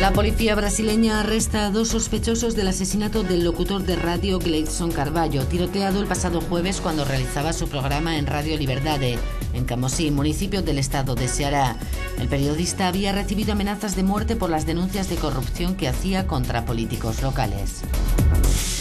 La policía brasileña arresta a 2 sospechosos del asesinato del locutor de radio Gleison Carvalho, tiroteado el pasado jueves cuando realizaba su programa en Radio Liberdade, en Camosí, municipio del estado de Ceará. El periodista había recibido amenazas de muerte por las denuncias de corrupción que hacía contra políticos locales.